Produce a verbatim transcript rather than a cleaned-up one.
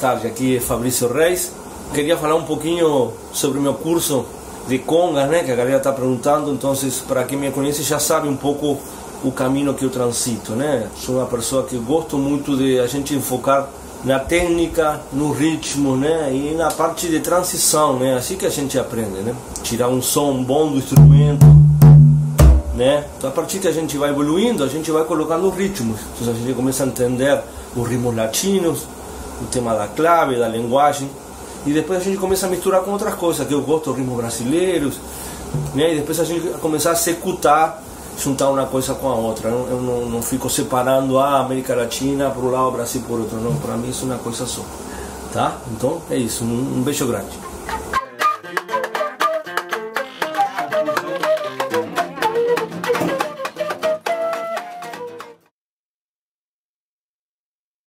tarde, aqui é Fabrício Reis. Queria falar um pouquinho sobre o meu curso de congas, né, que a galera está perguntando. Então, para quem me conhece já sabe um pouco o caminho que eu transito, né? Sou uma pessoa que gosto muito de a gente enfocar na técnica, no ritmo, né, e na parte de transição, né? Assim que a gente aprende, né? Tirar um som bom do instrumento, né? Então, a partir que a gente vai evoluindo, a gente vai colocando ritmos. Então, a gente começa a entender os ritmos latinos, o tema da clave, da linguagem, e depois a gente começa a misturar com outras coisas, que eu gosto, ritmos brasileiros, né? E depois a gente começa a executar, juntar uma coisa com a outra. Eu não, eu não, não fico separando a América Latina por um lado, o Brasil por outro. Não, para mim isso é uma coisa só, tá? Então é isso, um, um beijo grande.